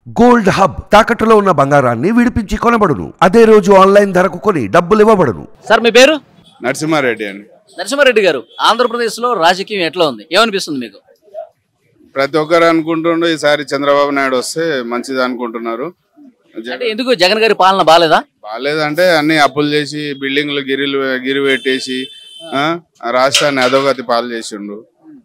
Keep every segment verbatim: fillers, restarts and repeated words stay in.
Gold hub తాకట్టులో ఉన్న బంగారాన్ని విడిపించి కొనబడును. అదే రోజు ఆన్లైన్ ధరకు కొని డబ్బులు ఇవ్వబడును. సార్ మీ పేరు? నరసింహారెడ్డి అండి. నరసింహారెడ్డి గారు, ఆంధ్రప్రదేశ్ లో రాజకీయం ఎట్లా ఉంది, ఏమనిపిస్తుంది మీకు? ప్రతి ఒక్కరు అనుకుంటుండ్రు ఈసారి చంద్రబాబు నాయుడు వస్తే మంచిది అనుకుంటున్నారు. అంటే ఎందుకు జగన్ గారి పాలన బాలేదా? బాలేదంటే అన్ని అప్పులు చేసి బిల్డింగ్లు గిరిలు గిరి పెట్టేసి రాష్ట్రాన్ని అధోగతి పాలు చేసిండు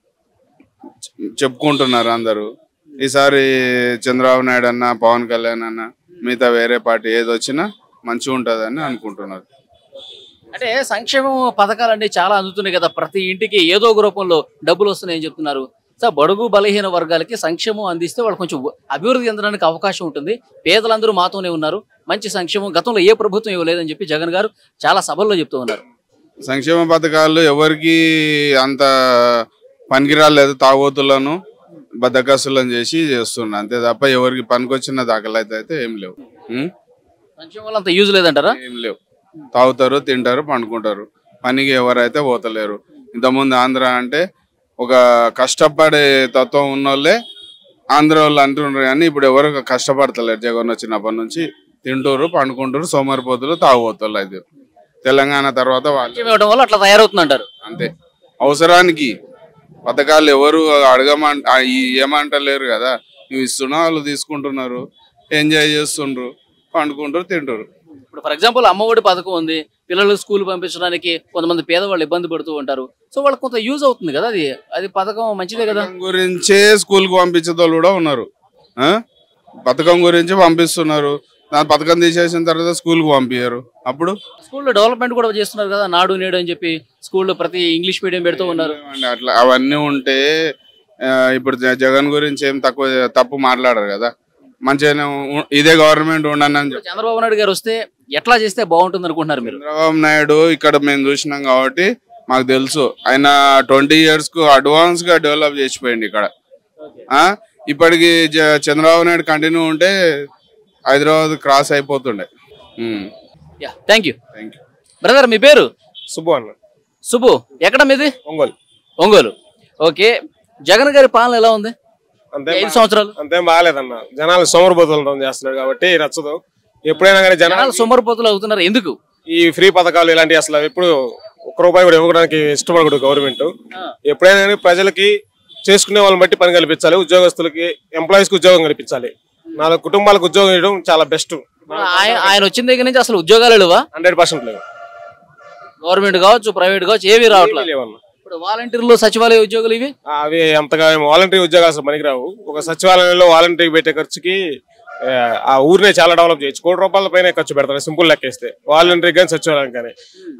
చెప్పుకుంటున్నారు అందరూ. ఈసారి చంద్రబాబు నాయుడు అన్న, పవన్ కళ్యాణ్ అన్న, మిగతా వేరే పార్టీ ఏది వచ్చినా మంచిగా ఉంటుందని అనుకుంటున్నారు. అంటే సంక్షేమ పథకాలు అంటే చాలా అందుతున్నాయి కదా, ప్రతి ఇంటికి ఏదో ఒక రూపంలో డబ్బులు వస్తున్నాయని చెప్తున్నారు. సార్, బడుగు బలహీన వర్గాలకి సంక్షేమం అందిస్తే వాళ్ళు కొంచెం అభివృద్ధి చెందడానికి అవకాశం ఉంటుంది. పేదలందరూ మాతోనే ఉన్నారు, మంచి సంక్షేమం గతంలో ఏ ప్రభుత్వం ఇవ్వలేదని చెప్పి జగన్ గారు చాలా సభల్లో చెప్తూ ఉన్నారు. సంక్షేమ పథకాలు ఎవరికి అంత పనికిరాలేదు, తాగోతులను బద్దకస్తులను చేసి చేస్తున్నా అంతే తప్ప ఎవరికి పనికొచ్చిన దాఖలైతే అయితే ఏం లేవు. సంక్షేమం వల్ల అంత యూజ్ లేదంటారా? ఏం లేవు. తాగుతారు, తింటారు, పండుకుంటారు, పనికి ఎవరైతే పోతలేరు. ఇంతకుముందు ఆంధ్ర అంటే ఒక కష్టపడే తత్వం ఉన్నోళ్ళే ఆంధ్ర వాళ్ళు అంటున్నారు, కానీ ఇప్పుడు ఎవరు కష్టపడతలేరు. జగన్ వచ్చినప్పటి నుంచి తింటూరు, పండుకుంటారు, సోమరిపోతులు, తాగుబోతులు. అయితే తెలంగాణ తర్వాత వాళ్ళు వల్ల అట్లా తయారవుతుందంటారు. అంతే. అవసరానికి పథకాలు ఎవరు అడగమంట ఏమంటలేరు కదా, నువ్వు ఇస్తున్నా వాళ్ళు తీసుకుంటున్నారు, ఎంజాయ్ చేస్తుండ్రు, పండుకుంటారు, తింటారు. ఇప్పుడు ఫర్ ఎగ్జాంపుల్ అమ్మఒడి పథకం ఉంది, పిల్లలు స్కూల్ పంపించడానికి కొంతమంది పేదవాళ్ళు ఇబ్బంది పడుతూ ఉంటారు. సో వాళ్ళకి కొంత యూజ్ అవుతుంది కదా, అది అది పథకం మంచిదే కదా. గురించే స్కూల్ కు పంపించే వాళ్ళు కూడా ఉన్నారు. పథకం గురించి పంపిస్తున్నారు, దాని పథకం తీసేసిన తర్వాత స్కూల్ కు పంపించారు. అప్పుడు స్కూల్లో డెవలప్మెంట్ కూడా చేస్తున్నారు కదా, నాడు నేడు అని చెప్పి స్కూల్లో ప్రతి ఇంగ్లీష్ మీడియం పెడుతూ ఉన్నారు. అట్లా అవన్నీ ఉంటే ఇప్పుడు జగన్ గురించి ఏం తక్కువ తప్పు మాట్లాడారు కదా, మంచిగానే ఇదే గవర్నమెంట్ ఉండని. చంద్రబాబు నాయుడు గారు వస్తే ఎట్లా చేస్తే బాగుంటుంది అనుకుంటున్నారు మీరు? చంద్రబాబు నాయుడు ఇక్కడ మేము చూసినాం కాబట్టి మాకు తెలుసు, ఆయన ట్వంటీ ఇయర్స్ కు అడ్వాన్స్ గా డెవలప్ చేసిపోయింది ఇక్కడ. ఇప్పటికి చంద్రబాబు నాయుడు కంటిన్యూ ఉంటే హైదరాబాద్ క్రాస్ అయిపోతుండే. Thank you brother. మీ పేరు? సుబ్బు అన్న. సుబ్బు, ఎక్కడ మీది? ఒంగోలు. ఒంగోలు. ఓకే, జగన్ గారి పాలన ఎలా ఉంది ఐదు సంవత్సరాలు? అంతేం బాగాలేదన్న, జనాలు సోమరిపోతులు చేస్తున్నారు కాబట్టి నచ్చదు. ఎప్పుడైనా కానీ జనాలు సోమరిపోతులు అవుతున్నారు. ఎందుకు? ఈ ఫ్రీ పథకాలు ఇలాంటివి అసలు ఎప్పుడు ఒక్క రూపాయి కూడా ఇవ్వడానికి ఇష్టపడకూడదు గవర్నమెంట్. ఎప్పుడైనా కానీ ప్రజలకి చేసుకునే వాళ్ళని బట్టి పని కల్పించాలి, ఉద్యోగస్తులకి ఎంప్లాయీస్ కి ఉద్యోగం కల్పించాలి. నాలుగు కుటుంబాలకు ఉద్యోగం ఇవ్వడం చాలా బెస్ట్. ఆయన వచ్చిన దగ్గర నుంచి అసలు ఉద్యోగాలు లేవా? హండ్రెడ్ పర్సెంట్ లేవు. గవర్నమెంట్ కావచ్చు, ప్రైవేట్ కావచ్చు, ఏవి రావట్లేదు. ఇప్పుడు వాలంటీర్లు, సచివాలయ ఉద్యోగులు ఇవి అవి అంతగా వాలంటీర్ ఉద్యోగాలు అసలు పనికిరావు. ఒక సచివాలయంలో వాలంటీర్ పెట్టే ఖర్చుకి ఆ ఊరినే చాలా డెవలప్ చేయొచ్చు. కోటి రూపాయల పైన ఖర్చు పెడతారు సింపుల్ లెక్కేస్తే, వాలంటీర్ కానీ సచివాలయం కానీ.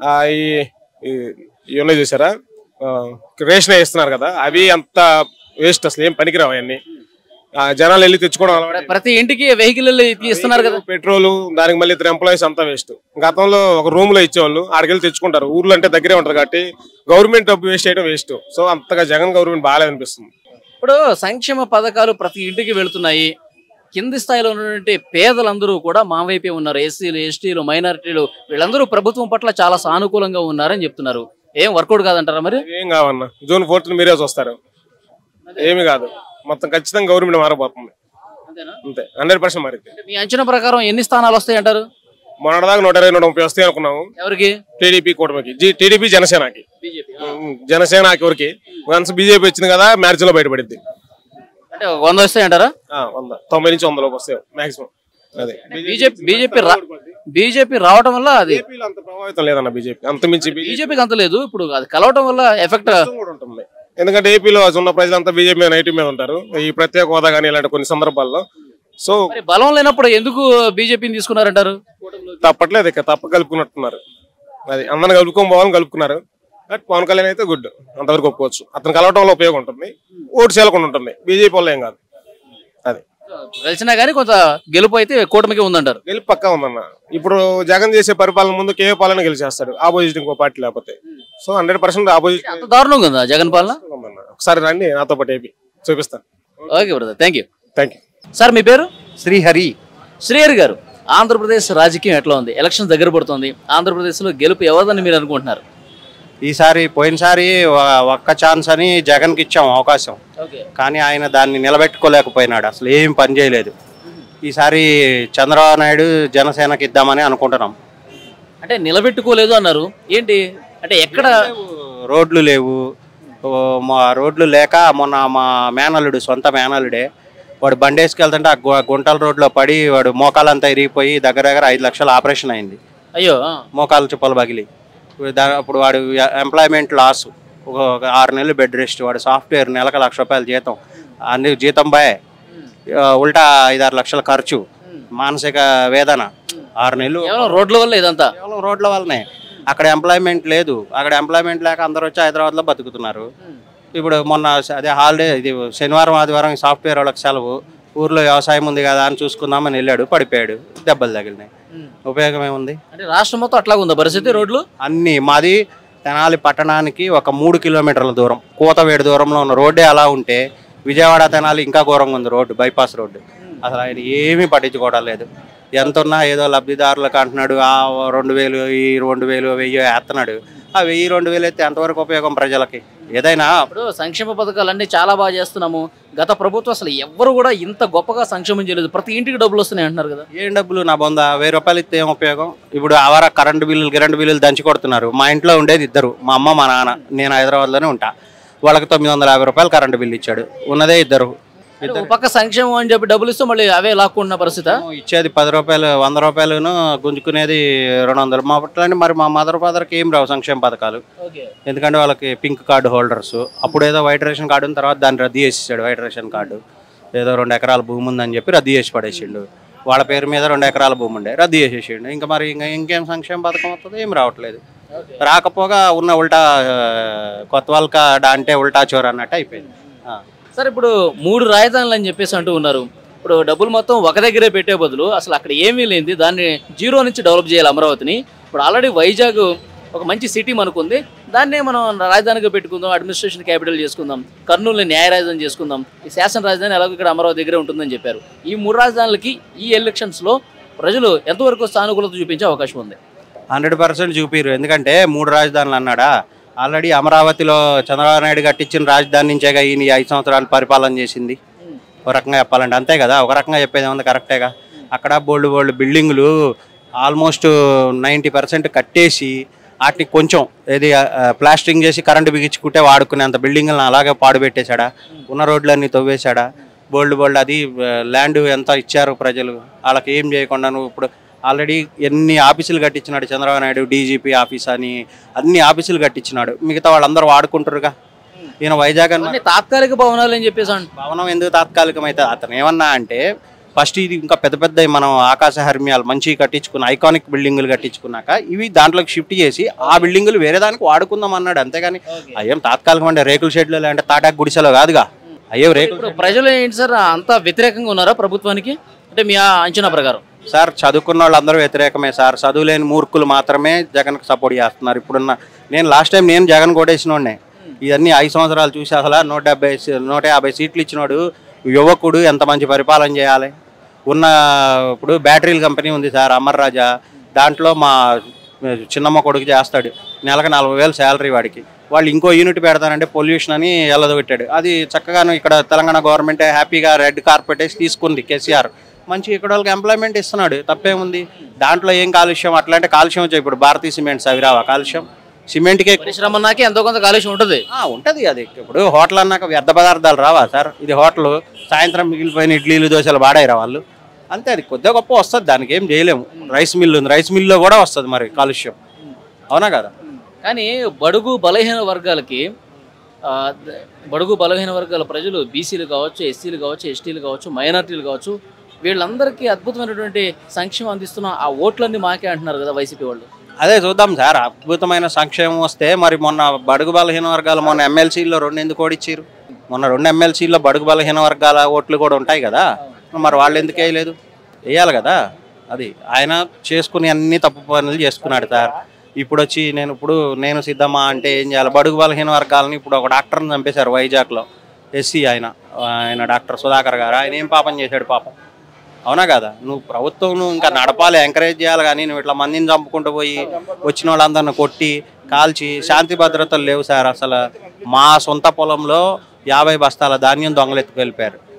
ఈ ఉన్నాయి చూసారా, రేషన్ ఇస్తున్నారు కదా, అవి అంత వేస్ట్, అసలు ఏం పనికిరావు. అవన్నీ జనాలు వెళ్ళి తెచ్చుకోవడం, ప్రతి ఇంటికి వెహికల్ ఇస్తున్నారు కదా, పెట్రోల్, దానికి మళ్ళీ ఇద్దరు ఎంప్లాయీస్ అంతా వేస్ట్. గతంలో ఒక రూమ్ లో ఇచ్చేవాళ్ళు, ఆడికెళ్ళి తెచ్చుకుంటారు. ఊర్లో అంటే దగ్గరే ఉంటారు కాబట్టి గవర్నమెంట్ డబ్బు వేస్ట్ చేయడం వేస్ట్. సో అంతగా జగన్ గవర్నమెంట్ బాగాలేదనిపిస్తుంది. ఇప్పుడు సంక్షేమ పథకాలు ప్రతి ఇంటికి వెళుతున్నాయి, కింది స్థాయిలో ఉన్నటువంటి పేదలందరూ కూడా మా వైపే ఉన్నారు. ఎస్సీలు, ఎస్టీలు, మైనారిటీలు వీళ్ళందరూ ప్రభుత్వం పట్ల చాలా సానుకూలంగా ఉన్నారని చెప్తున్నారు. ఏం వర్కౌట్ కాదంటారా? మరి ఏం కావన్నా, జూన్ ఫోర్త్ మీరే చూస్తారు, ఏమి కాదు. మొత్తం ఖచ్చితంగా గవర్నమెంట్ మారబోతుంది అంతే, హండ్రెడ్ పర్సెంట్ మారింది. మీ అంచనా ప్రకారం ఎన్ని స్థానాలు వస్తాయి అంటారు? మొన్నటిదాకా నూట ఇరవై నూట ముప్పై వస్తాయి అనుకున్నాము. ఎవరికి? టీడీపీ కూటమికి, టీడీపీ జనసేనకి. జనసేనకి ఎవరికి? వన్స్ బీజేపీ వచ్చింది కదా, మ్యారేజ్ లో బయటపడింది. అంటే వంద వస్తాయి అంటారా? వంద తొంభై నుంచి వంద లోపు వస్తాయి మాక్సిమం. అదే బీజేపీ బీజేపీ బీజేపీ రావడం వల్ల అది అంత ప్రభావితం లేదన్న. బీజేపీ అంత మించి బీజేపీకి అంత లేదు. ఇప్పుడు అది కలవటం వల్ల ఎఫెక్ట్ ఉంటుంది. ఎందుకంటే ఏపీలో ఉన్న ప్రజలంతా బీజేపీ మీద నైటీ మీద ఉంటారు, ఈ ప్రత్యేక హోదా కానీ ఇలాంటి కొన్ని సందర్భాల్లో. సో బలం లేనప్పుడు ఎందుకు బీజేపీని తీసుకున్నారంటారు? తప్పట్లేదు, ఇక తప్ప కలుపుకున్నట్టున్నారు. అది అందరిని కలుపుకొని పోవాలని కలుపుకున్నారు. బట్ పవన్ కళ్యాణ్ అయితే గుడ్, అంతవరకు ఒప్పుకోవచ్చు. అతను కలవటం వల్ల ఉపయోగం ఉంటుంది, ఓటు చేయకుండా ఉంటుంది. బీజేపీ వల్ల ఏం కాదు. అది తెలిసినా కానీ కొంత గెలుపు అయితే కూటమికి ఉందంటారు. గెలుపు పక్కా ఉందన్న. ఇప్పుడు జగన్ చేసే పరిపాలన ముందు కేవీ పాలన గెలిచేస్తాడు, ఆపోజిట్ ఇంకో పార్టీ లేకపోతే. So hundred percent opposite. అంత దారుణంగా ఉందా జగన్ పాలన? ఒకసారి రండి నాతో పాటు ఏపీ చూపిస్తాను. Okay brother, thank you. Thank you sir. మీ పేరు? శ్రీహరి. శ్రీహరి గారు, ఆంధ్రప్రదేశ్ రాజకీయం ఎట్లా ఉంది? ఎలక్షన్ దగ్గర పడుతుంది, ఆంధ్రప్రదేశ్ లో గెలుపు ఎవరిదని మీరు అనుకుంటున్నారు? ఈసారి పోయినసారి ఒక్క ఛాన్స్ అని జగన్కి ఇచ్చాం అవకాశం, కానీ ఆయన దాన్ని నిలబెట్టుకోలేకపోయినాడు. అసలు ఏం పని చేయలేదు. ఈసారి చంద్రబాబు నాయుడు జనసేనకి ఇద్దామని అనుకుంటున్నాం. అంటే నిలబెట్టుకోలేదు అన్నారు ఏంటి అంటే ఎక్కడ రోడ్లు లేవు. మా రోడ్లు లేక మొన్న మా మేనల్లుడు సొంత మేనల్లుడే వాడు బండి వేసుకెళ్తుంటే ఆ గుంటల రోడ్లో పడి వాడు మోకాలంతా ఇరిగిపోయి దగ్గర దగ్గర ఐదు లక్షల ఆపరేషన్ అయింది. అయ్యో మోకాలు చుప్పలు పగిలి అప్పుడు వాడు ఎంప్లాయ్మెంట్ లాస్, ఒక ఆరు నెలలు బెడ్ రెస్ట్. వాడు సాఫ్ట్వేర్ నెలకు లక్ష రూపాయల జీతం, అన్ని జీతం బాయ్ ఉల్టా ఐదారు లక్షల ఖర్చు, మానసిక వేదన. ఆరు నెలలు రోడ్ల వల్ల ఇదంతా కేవలం రోడ్ల వల్లనే. అక్కడ ఎంప్లాయ్మెంట్ లేదు. అక్కడ ఎంప్లాయ్మెంట్ లేక అందరూ వచ్చి హైదరాబాద్లో బతుకుతున్నారు. ఇప్పుడు మొన్న అదే హాలిడే ఇది శనివారం ఆదివారం సాఫ్ట్వేర్ వాళ్ళకి సెలవు, ఊర్లో వ్యవసాయం ఉంది కదా అని చూసుకుందామని వెళ్ళాడు, పడిపోయాడు, దెబ్బలు తగిలినాయి. ఉపయోగం ఏముంది? అంటే రాష్ట్రం మొత్తం అట్లా ఉందా పరిస్థితి? రోడ్లు అన్ని మాది తెనాలి పట్టణానికి ఒక మూడు కిలోమీటర్ల దూరం, కూతవేడు దూరంలో ఉన్న రోడ్డే అలా ఉంటే విజయవాడ తెనాలి ఇంకా ఘోరంగా ఉంది రోడ్డు, బైపాస్ రోడ్డు. అసలు ఆయన ఏమీ పట్టించుకోవడం లేదు. ఎంత ఉన్నా ఏదో లబ్ధిదారులకు అంటున్నాడు, ఆ రెండు వేలు ఈ రెండు వేలు వెయ్యి వేస్తున్నాడు. ఆ వెయ్యి రెండు వేలు అయితే ఎంతవరకు ఉపయోగం ప్రజలకి? ఏదైనా ఇప్పుడు సంక్షేమ పథకాలన్నీ చాలా బాగా చేస్తున్నాము. గత ప్రభుత్వం అసలు ఎవరు కూడా ఇంత గొప్పగా సంక్షేమం చేయలేదు. ప్రతి ఇంటికి డబ్బులు వస్తున్నాయి అంటున్నారు కదా. ఏం డబ్బులు? నా బొంద వెయ్యి రూపాయలు ఇస్తే ఏం ఉపయోగం? ఇప్పుడు ఆవార కరెంటు బిల్లులు గిరెంటు బిల్లులు దంచి కొడుతున్నారు. మా ఇంట్లో ఉండేది ఇద్దరు, మా అమ్మ మా నాన్న. నేను హైదరాబాద్లోనే ఉంటా. వాళ్ళకి తొమ్మిది వందల యాభై రూపాయలు కరెంటు బిల్లు ఇచ్చాడు, ఉన్నదే ఇద్దరు. పక్క సంక్షేమం అని చెప్పి డబ్బులు ఇస్తే మళ్ళీ అవే లాక్కున్న పరిస్థితి. ఇచ్చేది పది రూపాయలు వంద రూపాయలను గుంజుకునేది రెండు వందలు. మా పట్ల మరి మా మదర్ ఫాదర్కి ఏం రావు సంక్షేమ పథకాలు, ఎందుకంటే వాళ్ళకి పింక్ కార్డు హోల్డర్స్. అప్పుడు ఏదో వైట్ రేషన్ కార్డు ఉన్న తర్వాత దాన్ని రద్దు చేసేసాడు. వైట్ రేషన్ కార్డు ఏదో రెండు ఎకరాల భూమి ఉందని చెప్పి రద్దు చేసి పడేసిండు. వాళ్ళ పేరు మీద రెండు ఎకరాల భూమి ఉండే, రద్దు చేసేసిండు. ఇంకా మరి ఇంకా ఇంకేం సంక్షేమ పథకం వస్తుంది? ఏం రావట్లేదు. రాకపోగా ఉన్న ఉల్టా కొత్త వాళ్ళక అంటే ఉల్టా చోరు అన్నట్టు అయిపోయింది. సార్ ఇప్పుడు మూడు రాజధానులు అని చెప్పేసి అంటూ ఉన్నారు. ఇప్పుడు డబ్బులు మొత్తం ఒక దగ్గరే పెట్టే బదులు అసలు అక్కడ ఏమీ లేనిది దాన్ని జీరో నుంచి డెవలప్ చేయాలి అమరావతిని. ఇప్పుడు ఆల్రెడీ వైజాగ్ ఒక మంచి సిటీ మనకుంది, దాన్నే మనం రాజధానిగా పెట్టుకుందాం, అడ్మినిస్ట్రేషన్ క్యాపిటల్ చేసుకుందాం, కర్నూలుని న్యాయ రాజధాని చేసుకుందాం, ఈ శాసన రాజధాని ఎలాగో ఇక్కడ అమరావతి దగ్గరే ఉంటుందని చెప్పారు. ఈ మూడు రాజధానులకి ఈ ఎలక్షన్స్లో ప్రజలు ఎంతవరకు సానుకూలత చూపించే అవకాశం ఉంది? హండ్రెడ్ పర్సెంట్ చూపిరు. ఎందుకంటే మూడు రాజధానులు అన్నాడా, ఆల్రెడీ అమరావతిలో చంద్రబాబు నాయుడు కట్టించిన రాజధాని నుంచేగా ఈయన ఐదు సంవత్సరాలు పరిపాలన చేసింది. ఒక రకంగా చెప్పాలంటే అంతే కదా. ఒక రకంగా చెప్పేది ఏమన్నా కరెక్టేగా. అక్కడ బోల్డ్ బోల్డ్ బిల్డింగులు ఆల్మోస్ట్ నైంటీ పర్సెంట్ కట్టేసి వాటిని కొంచెం ఏది ప్లాస్టరింగ్ చేసి కరెంటు బిగించుకుంటే వాడుకునేంత బిల్డింగులను అలాగే పాడుపెట్టేశాడా. ఉన్న రోడ్లన్నీ తవ్వేశాడా. బోల్డ్ బోల్డ్ అది ల్యాండ్ ఎంత ఇచ్చారు ప్రజలు, వాళ్ళకి ఏం చేయకుండా నువ్వు ఇప్పుడు ఆల్రెడీ ఎన్ని ఆఫీసులు కట్టించినాడు చంద్రబాబు నాయుడు. డీజీపీ ఆఫీస్ అని అన్ని ఆఫీసులు కట్టించినాడు. మిగతా వాళ్ళందరూ వాడుకుంటారుగా. ఈయన వైజాగ్ అన్న తాత్కాలిక భవనాలు అని చెప్పేసి భవనం ఎందుకు తాత్కాలికం అయితే అతను ఏమన్నా అంటే ఫస్ట్ ఇది ఇంకా పెద్ద పెద్ద మనం ఆకాశ హర్మ్యాలు మంచి కట్టించుకున్న ఐకానిక్ బిల్డింగులు కట్టించుకున్నాక ఇవి దాంట్లోకి షిఫ్ట్ చేసి ఆ బిల్డింగులు వేరే దానికి వాడుకుందాం అన్నాడు. అంతేగాని అయ్యేం తాత్కాలికం అంటే రేకుల షెడ్లు అంటే తాటాకు గుడిసెలో కాదుగా. అయ్యో రేకులు. ప్రజలు ఏంటి సార్ అంత వ్యతిరేకంగా ఉన్నారా ప్రభుత్వానికి అంటే మీ అంచనా ప్రకారం? సార్ చదువుకున్న వాళ్ళందరూ వ్యతిరేకమే సార్. చదువులేని మూర్ఖులు మాత్రమే జగన్కి సపోర్ట్ చేస్తున్నారు. ఇప్పుడున్న నేను లాస్ట్ టైం నేను జగన్ కొట్టేసినోడ్నే. ఇవన్నీ ఐదు సంవత్సరాలు చూసి అసలు నూట డెబ్బై నూట యాభై సీట్లు ఇచ్చినాడు యువకుడు ఎంత మంచి పరిపాలన చేయాలి. ఉన్న ఇప్పుడు బ్యాటరీల కంపెనీ ఉంది సార్ అమర్ రాజా, దాంట్లో మా చిన్నమ్మ కొడుకు చేస్తాడు. నెలకు నలభై వేలు శాలరీ వాడికి. వాళ్ళు ఇంకో యూనిట్ పెడతానంటే పొల్యూషన్ అని ఎల్లదొట్టాడు. అది చక్కగాను ఇక్కడ తెలంగాణ గవర్నమెంట్ హ్యాపీగా రెడ్ కార్పెట్ వేసి తీసుకుంది కేసీఆర్. మంచి ఇక్కడ వాళ్ళకి ఎంప్లాయ్మెంట్ ఇస్తున్నాడు, తప్పేముంది దాంట్లో? ఏం కాలుష్యం అట్లా అంటే కాలుష్యం వచ్చాయి. ఇప్పుడు భారతీయ సిమెంట్స్ అవి రావా కాలుష్యం? సిమెంట్కి పరిశ్రమ అన్నాకే ఎంతో కొంత కాలుష్యం ఉంటుంది ఉంటుంది అది. ఇప్పుడు హోటల్ అన్నాక వ్యర్థ పదార్థాలు రావా సార్? ఇది హోటల్, సాయంత్రం మిగిలిపోయిన ఇడ్లీలు దోశలు వాడాయిరా వాళ్ళు. అంతే, అది కొద్దిగా గొప్ప వస్తుంది, దానికి ఏం చేయలేము. రైస్ మిల్లు ఉంది, రైస్ మిల్లో కూడా వస్తుంది మరి కాలుష్యం, అవునా కదా? కానీ బడుగు బలహీన వర్గాలకి బడుగు బలహీన వర్గాల ప్రజలు బీసీలు కావచ్చు, ఎస్సీలు కావచ్చు, ఎస్టీలు కావచ్చు, మైనార్టీలు కావచ్చు, వీళ్ళందరికీ అద్భుతమైనటువంటి సంక్షేమం అందిస్తున్న ఆ ఓట్లన్నీ మాకే అంటున్నారు కదా వైసీపీ వాళ్ళు. అదే చూద్దాం సార్, అద్భుతమైన సంక్షేమం వస్తే మరి మొన్న బడుగు బలహీన వర్గాలు మొన్న ఎమ్మెల్సీలో రెండు ఎందుకు ఓడిచ్చారు? మొన్న రెండు ఎమ్మెల్సీలో బడుగు బలహీన వర్గాల ఓట్లు కూడా ఉంటాయి కదా, మరి వాళ్ళు ఎందుకు వేయలేదు? వేయాలి కదా. అది ఆయన చేసుకుని అన్ని తప్పు పనులు చేసుకున్నాడు సార్. ఇప్పుడు వచ్చి నేను ఇప్పుడు నేను సిద్ధమా అంటే ఏం చేయాలి? బడుగు బలహీన వర్గాలని ఇప్పుడు ఒక డాక్టర్ని చంపేశారు వైజాగ్లో, ఎస్సీ ఆయన ఆయన డాక్టర్ సుధాకర్ గారు. ఆయన ఏం పాపం చేశాడు పాపం, అవునా కదా? నువ్వు ప్రభుత్వం నువ్వు ఇంకా నడపాలి, ఎంకరేజ్ చేయాలి. కానీ నువ్వు ఇట్లా మందిని చంపుకుంటూ పోయి వచ్చిన వాళ్ళందరిని కొట్టి కాల్చి శాంతి భద్రతలు లేవు సార్. అసలు మా సొంత పొలంలో యాభై బస్తాల ధాన్యం దొంగలెత్తుకు వెళ్ళిపోయారు.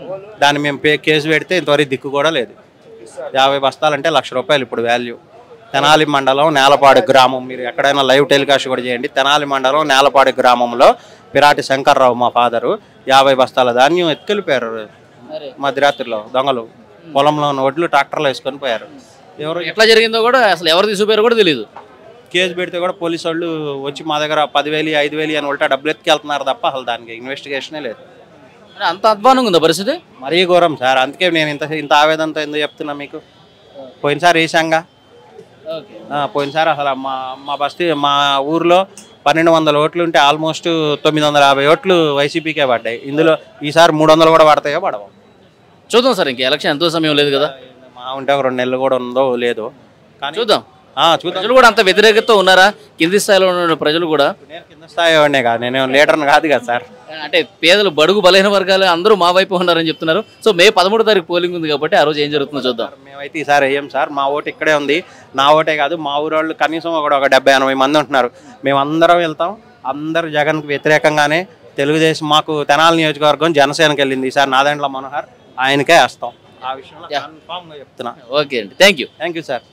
దాన్ని మేము పే కేసు పెడితే ఇంతవరకు దిక్కు కూడా లేదు. యాభై బస్తాలంటే లక్ష రూపాయలు ఇప్పుడు వాల్యూ. తెనాలి మండలం నేలపాడు గ్రామం, మీరు ఎక్కడైనా లైవ్ టెలికాస్ట్ కూడా చేయండి. తెనాలి మండలం నేలపాడు గ్రామంలో పిరాటి శంకర్రావు మా ఫాదరు యాభై బస్తాల ధాన్యం ఎత్తుకెళ్ళిపోయారు మధ్యరాత్రిలో దొంగలు. పొలంలో ఉన్న వడ్లు ట్రాక్టర్లో వేసుకొని పోయారు. ఎవరు ఎట్లా జరిగిందో కూడా అసలు ఎవరు తీసుకుపోయారో కూడా తెలియదు. కేసు పెడితే కూడా పోలీసు వాళ్ళు వచ్చి మా దగ్గర పదివేలు ఐదు వేలు అని ఉల్టా డబ్బులు ఎత్తుకెళ్తున్నారు తప్ప అసలు దానికి ఇన్వెస్టిగేషనే లేదు. అంత అధ్వానంగా ఉందా పరిస్థితి? మరీ ఘోరం సార్. అందుకే నేను ఇంత ఇంత ఆవేదనతో ఎందుకు చెప్తున్నా మీకు. పోయినసారి వేసాంగా, పోయినసారి అసలు మా మా బస్తీ మా ఊర్లో పన్నెండు వందల ఓట్లు ఉంటే ఆల్మోస్ట్ తొమ్మిది వందల యాభై ఓట్లు వైసీపీకే పడ్డాయి. ఇందులో ఈసారి మూడు వందలు కూడా పడతాయో పడవు చూద్దాం సార్. ఇంక ఎలక్షన్ ఎంతో సమయం లేదు కదా, మా ఉంటే ఒక రెండు నెలలు కూడా ఉందో లేదో కానీ చూద్దాం. చూద్దాం. ప్రజలు కూడా అంత వ్యతిరేకతతో ఉన్నారా? కింది స్థాయిలో ఉన్న ప్రజలు కూడా. నేను కింద స్థాయి వాడినే కాదు, నేను లీడర్ని కాదు కదా సార్. అంటే పేదలు బడుగు బలహీన వర్గాలు అందరూ మా వైపు ఉన్నారని చెప్తున్నారు. సో మే పదమూడో తారీఖు పోలింగ్ ఉంది కాబట్టి ఆ రోజు ఏం జరుగుతుందో చూద్దాం. మేమైతే ఈసారి వేయం సార్. మా ఓటు ఇక్కడే ఉంది. నా ఓటే కాదు, మా ఊరు వాళ్ళు కనీసం ఒక ఒక డెబ్బై ఎనభై మంది ఉంటున్నారు. మేమందరం వెళ్తాం. అందరూ జగన్కి వ్యతిరేకంగానే తెలుగుదేశం, మాకు తెనాలి నియోజకవర్గం జనసేనకి వెళ్ళింది. ఈసారి నాదెండ్ల మనోహర్ ఆయనకే వేస్తాం. ఆ విషయంలో కన్ఫామ్గా చెప్తున్నా. ఓకే అండి, thank you thank you sir.